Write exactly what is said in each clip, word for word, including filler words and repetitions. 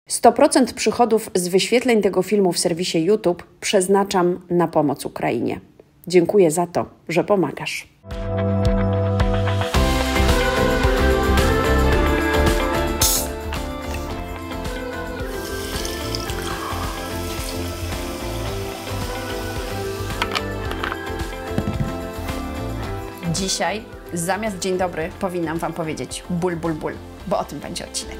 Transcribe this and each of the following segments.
sto procent przychodów z wyświetleń tego filmu w serwisie YouTube przeznaczam na pomoc Ukrainie. Dziękuję za to, że pomagasz. Dzisiaj zamiast dzień dobry powinnam Wam powiedzieć ból, ból, ból, bo o tym będzie odcinek.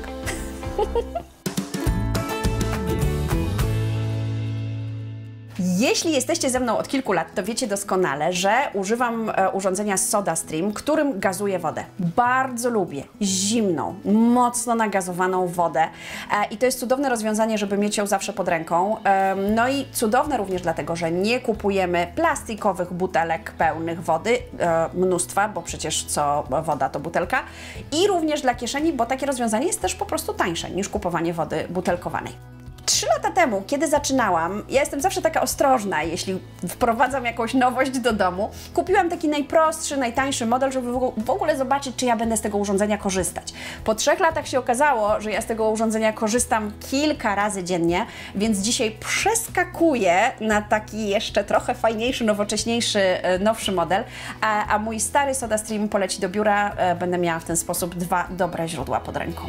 Jeśli jesteście ze mną od kilku lat, to wiecie doskonale, że używam e, urządzenia SodaStream, którym gazuję wodę. Bardzo lubię zimną, mocno nagazowaną wodę e, i to jest cudowne rozwiązanie, żeby mieć ją zawsze pod ręką. E, no i cudowne również dlatego, że nie kupujemy plastikowych butelek pełnych wody, e, mnóstwa, bo przecież co woda to butelka, i również dla kieszeni, bo takie rozwiązanie jest też po prostu tańsze niż kupowanie wody butelkowanej. Trzy lata temu, kiedy zaczynałam, ja jestem zawsze taka ostrożna, jeśli wprowadzam jakąś nowość do domu, kupiłam taki najprostszy, najtańszy model, żeby w ogóle zobaczyć, czy ja będę z tego urządzenia korzystać. Po trzech latach się okazało, że ja z tego urządzenia korzystam kilka razy dziennie, więc dzisiaj przeskakuję na taki jeszcze trochę fajniejszy, nowocześniejszy, nowszy model, a, a mój stary SodaStream poleci do biura, będę miała w ten sposób dwa dobre źródła pod ręką.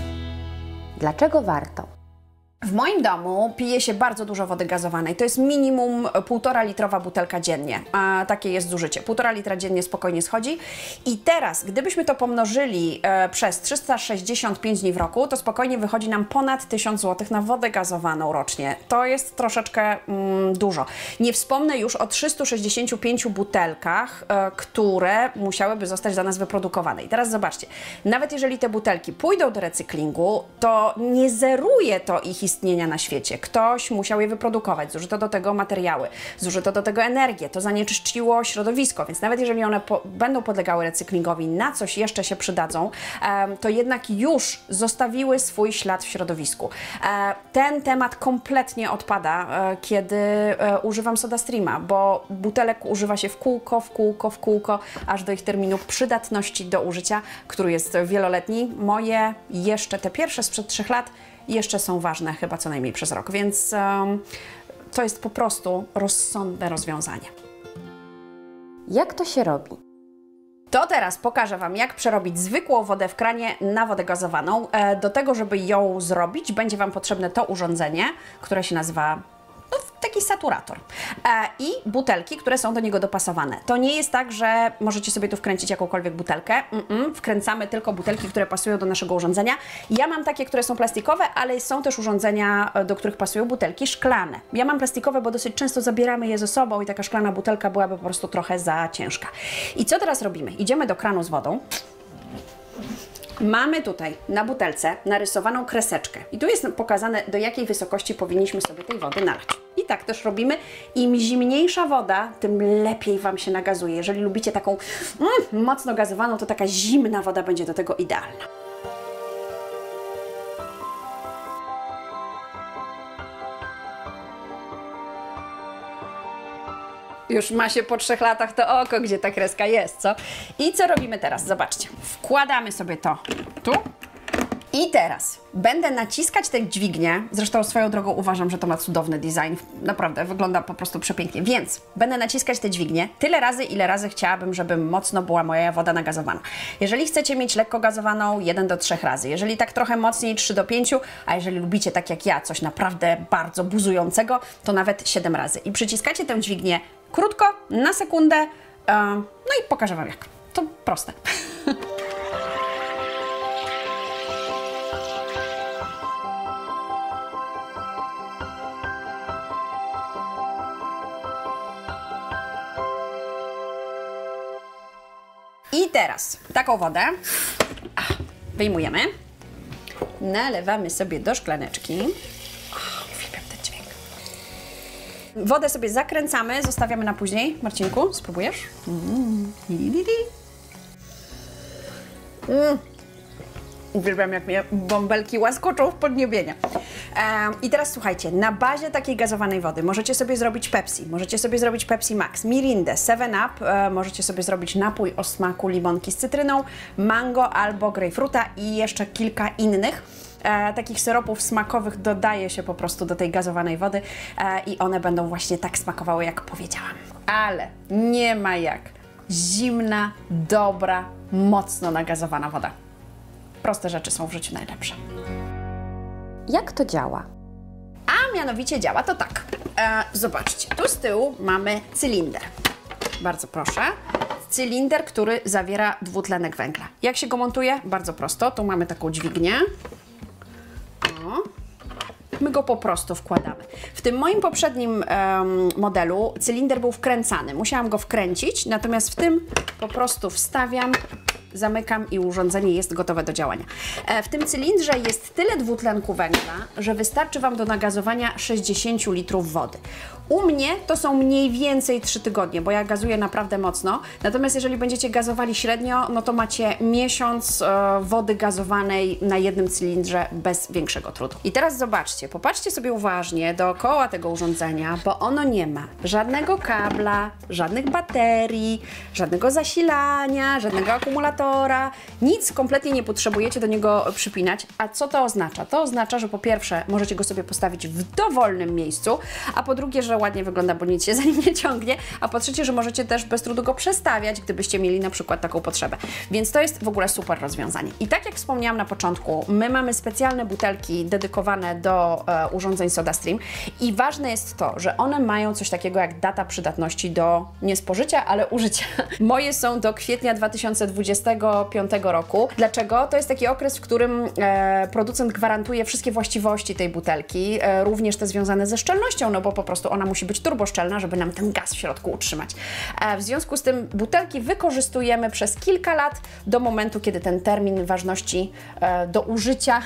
Dlaczego warto? W moim domu pije się bardzo dużo wody gazowanej. To jest minimum półtora litrowa butelka dziennie. A takie jest zużycie. Półtora litra dziennie spokojnie schodzi. I teraz, gdybyśmy to pomnożyli e, przez trzysta sześćdziesiąt pięć dni w roku, to spokojnie wychodzi nam ponad tysiąc złotych na wodę gazowaną rocznie. To jest troszeczkę mm, dużo. Nie wspomnę już o trzystu sześćdziesięciu pięciu butelkach, e, które musiałyby zostać dla nas wyprodukowane. I teraz zobaczcie, nawet jeżeli te butelki pójdą do recyklingu, to nie zeruje to ich istnienia istnienia na świecie. Ktoś musiał je wyprodukować, zużyto do tego materiały, zużyto do tego energię, to zanieczyściło środowisko, więc nawet jeżeli one po, będą podlegały recyklingowi, na coś jeszcze się przydadzą, e, to jednak już zostawiły swój ślad w środowisku. E, ten temat kompletnie odpada, e, kiedy e, używam SodaStreama, bo butelek używa się w kółko, w kółko, w kółko, aż do ich terminu przydatności do użycia, który jest wieloletni. Moje jeszcze te pierwsze sprzed trzech lat jeszcze są ważne chyba co najmniej przez rok, więc um, to jest po prostu rozsądne rozwiązanie. Jak to się robi? To teraz pokażę Wam, jak przerobić zwykłą wodę w kranie na wodę gazowaną. E, do tego, żeby ją zrobić, będzie Wam potrzebne to urządzenie, które się nazywa no, taki saturator e, i butelki, które są do niego dopasowane. To nie jest tak, że możecie sobie tu wkręcić jakąkolwiek butelkę. Mm -mm, wkręcamy tylko butelki, które pasują do naszego urządzenia. Ja mam takie, które są plastikowe, ale są też urządzenia, do których pasują butelki szklane. Ja mam plastikowe, bo dosyć często zabieramy je ze sobą i taka szklana butelka byłaby po prostu trochę za ciężka. I co teraz robimy? Idziemy do kranu z wodą. Mamy tutaj na butelce narysowaną kreseczkę i tu jest pokazane, do jakiej wysokości powinniśmy sobie tej wody nalać. I tak też robimy. Im zimniejsza woda, tym lepiej Wam się nagazuje. Jeżeli lubicie taką mm, mocno gazowaną, to taka zimna woda będzie do tego idealna. Już ma się po trzech latach to oko, gdzie ta kreska jest, co? I co robimy teraz? Zobaczcie. Wkładamy sobie to tu. I teraz będę naciskać tę dźwignię. Zresztą swoją drogą uważam, że to ma cudowny design. Naprawdę, wygląda po prostu przepięknie. Więc będę naciskać tę dźwignię tyle razy, ile razy chciałabym, żeby mocno była moja woda nagazowana. Jeżeli chcecie mieć lekko gazowaną, jeden do trzech razy. Jeżeli tak trochę mocniej, trzy do pięciu. A jeżeli lubicie tak jak ja, coś naprawdę bardzo buzującego, to nawet siedem razy. I przyciskacie tę dźwignię krótko, na sekundę. Yy, no i pokażę Wam jak. To proste. I teraz taką wodę wyjmujemy, nalewamy sobie do szklaneczki. O, uwielbiam ten dźwięk. Wodę sobie zakręcamy, zostawiamy na później. Marcinku, spróbujesz? Mm. Mm. Uwielbiam, jak mnie bąbelki łaskoczą w podniebienie. Um, I teraz słuchajcie, na bazie takiej gazowanej wody możecie sobie zrobić Pepsi, możecie sobie zrobić Pepsi Max, Mirindę, seven up, e, możecie sobie zrobić napój o smaku limonki z cytryną, mango albo grejpfruta i jeszcze kilka innych. e, takich syropów smakowych dodaje się po prostu do tej gazowanej wody e, i one będą właśnie tak smakowały, jak powiedziałam. Ale nie ma jak zimna, dobra, mocno nagazowana woda. Proste rzeczy są w życiu najlepsze. Jak to działa? A mianowicie działa to tak. E, zobaczcie, tu z tyłu mamy cylinder. Bardzo proszę. Cylinder, który zawiera dwutlenek węgla. Jak się go montuje? Bardzo prosto. Tu mamy taką dźwignię. O. My go po prostu wkładamy. W tym moim poprzednim um, modelu cylinder był wkręcany. Musiałam go wkręcić, natomiast w tym po prostu wstawiam, zamykam i urządzenie jest gotowe do działania. E, w tym cylindrze jest tyle dwutlenku węgla, że wystarczy Wam do nagazowania sześćdziesiąt litrów wody. U mnie to są mniej więcej trzy tygodnie, bo ja gazuję naprawdę mocno. Natomiast jeżeli będziecie gazowali średnio, no to macie miesiąc e, wody gazowanej na jednym cylindrze bez większego trudu. I teraz zobaczcie, popatrzcie sobie uważnie dookoła tego urządzenia, bo ono nie ma żadnego kabla, żadnych baterii, żadnego zasilania, żadnego akumulatora, nic kompletnie nie potrzebujecie do niego przypinać. A co to oznacza? To oznacza, że po pierwsze możecie go sobie postawić w dowolnym miejscu, a po drugie, że ładnie wygląda, bo nic się za nim nie ciągnie, a po trzecie, że możecie też bez trudu go przestawiać, gdybyście mieli na przykład taką potrzebę. Więc to jest w ogóle super rozwiązanie. I tak jak wspomniałam na początku, my mamy specjalne butelki dedykowane do e, urządzeń SodaStream i ważne jest to, że one mają coś takiego jak data przydatności do nie spożycia, ale użycia. Moje są do kwietnia dwa tysiące dwudziestego piątego roku. Dlaczego? To jest taki okres, w którym e, producent gwarantuje wszystkie właściwości tej butelki, e, również te związane ze szczelnością, no bo po prostu ona musi być turboszczelna, żeby nam ten gaz w środku utrzymać. E, w związku z tym butelki wykorzystujemy przez kilka lat do momentu, kiedy ten termin ważności e, do użycia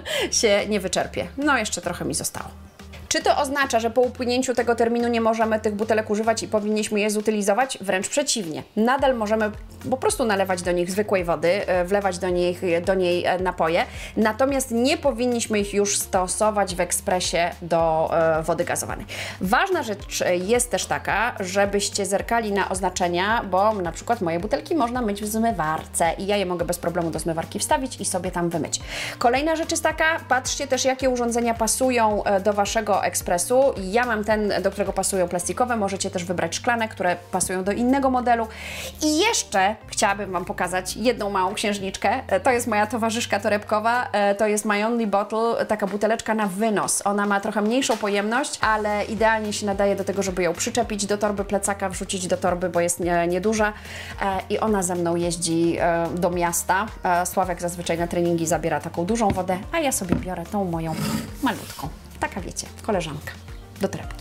się nie wyczerpie. No jeszcze trochę mi zostało. Czy to oznacza, że po upłynięciu tego terminu nie możemy tych butelek używać i powinniśmy je zutylizować? Wręcz przeciwnie. Nadal możemy po prostu nalewać do nich zwykłej wody, wlewać do, nich, do niej napoje, natomiast nie powinniśmy ich już stosować w ekspresie do e, wody gazowanej. Ważna rzecz jest też taka, żebyście zerkali na oznaczenia, bo na przykład moje butelki można myć w zmywarce i ja je mogę bez problemu do zmywarki wstawić i sobie tam wymyć. Kolejna rzecz jest taka, patrzcie też, jakie urządzenia pasują do Waszego ekspresu. Ja mam ten, do którego pasują plastikowe, możecie też wybrać szklane, które pasują do innego modelu. I jeszcze chciałabym Wam pokazać jedną małą księżniczkę. To jest moja towarzyszka torebkowa, to jest My Only Bottle, taka buteleczka na wynos. Ona ma trochę mniejszą pojemność, ale idealnie się nadaje do tego, żeby ją przyczepić do torby plecaka, wrzucić do torby, bo jest nie, nieduża i ona ze mną jeździ do miasta. Sławek zazwyczaj na treningi zabiera taką dużą wodę, a ja sobie biorę tą moją malutką. Taka wiecie, koleżanka do torebki.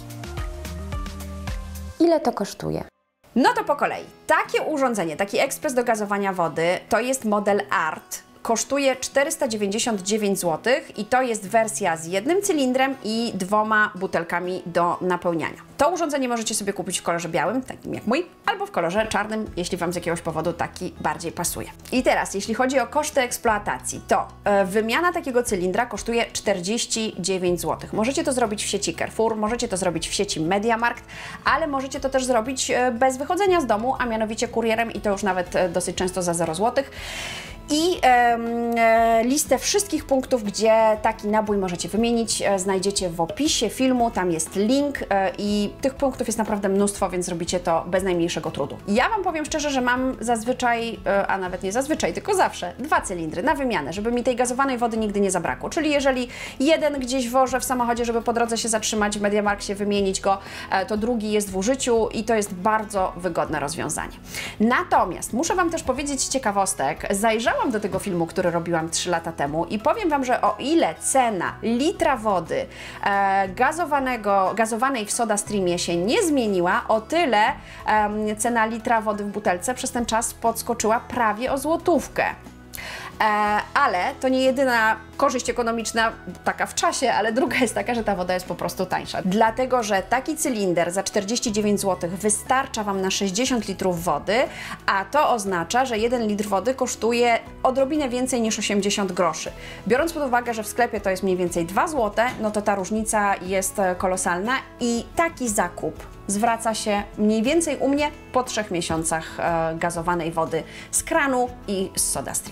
Ile to kosztuje? No to po kolei. Takie urządzenie, taki ekspres do gazowania wody, to jest model Art. Kosztuje czterysta dziewięćdziesiąt dziewięć złotych i to jest wersja z jednym cylindrem i dwoma butelkami do napełniania. To urządzenie możecie sobie kupić w kolorze białym, takim jak mój, albo w kolorze czarnym, jeśli Wam z jakiegoś powodu taki bardziej pasuje. I teraz, jeśli chodzi o koszty eksploatacji, to e, wymiana takiego cylindra kosztuje czterdzieści dziewięć złotych. Możecie to zrobić w sieci Carrefour, możecie to zrobić w sieci MediaMarkt, ale możecie to też zrobić e, bez wychodzenia z domu, a mianowicie kurierem i to już nawet e, dosyć często za zero złotych. I e, listę wszystkich punktów, gdzie taki nabój możecie wymienić, e, znajdziecie w opisie filmu, tam jest link e, i tych punktów jest naprawdę mnóstwo, więc robicie to bez najmniejszego trudu. Ja Wam powiem szczerze, że mam zazwyczaj, e, a nawet nie zazwyczaj, tylko zawsze, dwa cylindry na wymianę, żeby mi tej gazowanej wody nigdy nie zabrakło. Czyli jeżeli jeden gdzieś wożę w samochodzie, żeby po drodze się zatrzymać w MediaMarkcie, wymienić go, e, to drugi jest w użyciu i to jest bardzo wygodne rozwiązanie. Natomiast muszę Wam też powiedzieć z ciekawostek, zajrzałam do tego filmu, który robiłam trzy lata temu i powiem Wam, że o ile cena litra wody e, gazowanego, gazowanej w SodaStreamie się nie zmieniła, o tyle e, cena litra wody w butelce przez ten czas podskoczyła prawie o złotówkę. E, ale to nie jedyna korzyść ekonomiczna taka w czasie, ale druga jest taka, że ta woda jest po prostu tańsza. Dlatego, że taki cylinder za czterdzieści dziewięć złotych wystarcza Wam na sześćdziesiąt litrów wody, a to oznacza, że jeden litr wody kosztuje odrobinę więcej niż osiemdziesiąt groszy. Biorąc pod uwagę, że w sklepie to jest mniej więcej dwa złote, no to ta różnica jest kolosalna i taki zakup zwraca się mniej więcej u mnie po trzech miesiącach e, gazowanej wody z kranu i z SodaStreama.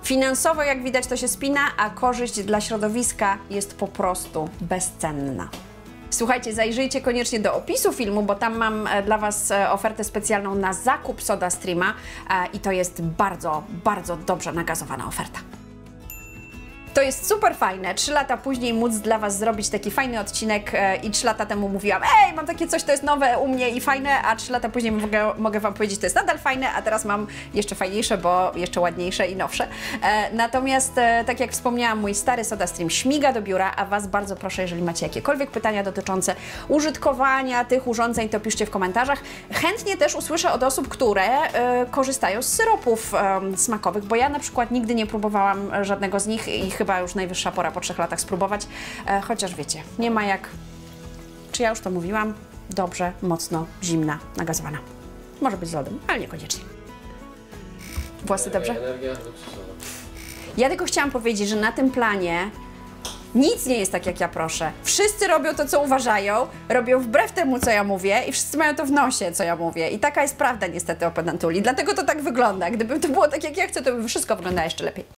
Finansowo, jak widać, to się spina, a korzyść dla środowiska jest po prostu bezcenna. Słuchajcie, zajrzyjcie koniecznie do opisu filmu, bo tam mam dla Was ofertę specjalną na zakup SodaStreama i to jest bardzo, bardzo dobrze nagazowana oferta. To jest super fajne, trzy lata później móc dla Was zrobić taki fajny odcinek i trzy lata temu mówiłam, ej, mam takie coś, to jest nowe u mnie i fajne, a trzy lata później mogę, mogę Wam powiedzieć, to jest nadal fajne, a teraz mam jeszcze fajniejsze, bo jeszcze ładniejsze i nowsze. E, natomiast, e, tak jak wspomniałam, mój stary SodaStream śmiga do biura, a Was bardzo proszę, jeżeli macie jakiekolwiek pytania dotyczące użytkowania tych urządzeń, to piszcie w komentarzach. Chętnie też usłyszę od osób, które e, korzystają z syropów e, smakowych, bo ja na przykład nigdy nie próbowałam żadnego z nich i chyba już najwyższa pora po trzech latach spróbować, e, chociaż wiecie, nie ma jak, czy ja już to mówiłam, dobrze, mocno, zimna, nagazowana. Może być z lodem, ale niekoniecznie. Włosy dobrze? Ja tylko chciałam powiedzieć, że na tym planie nic nie jest tak, jak ja proszę. Wszyscy robią to, co uważają, robią wbrew temu, co ja mówię i wszyscy mają to w nosie, co ja mówię. I taka jest prawda niestety o Pedantuli. Dlatego to tak wygląda. Gdyby to było tak, jak ja chcę, to by wszystko wyglądało jeszcze lepiej.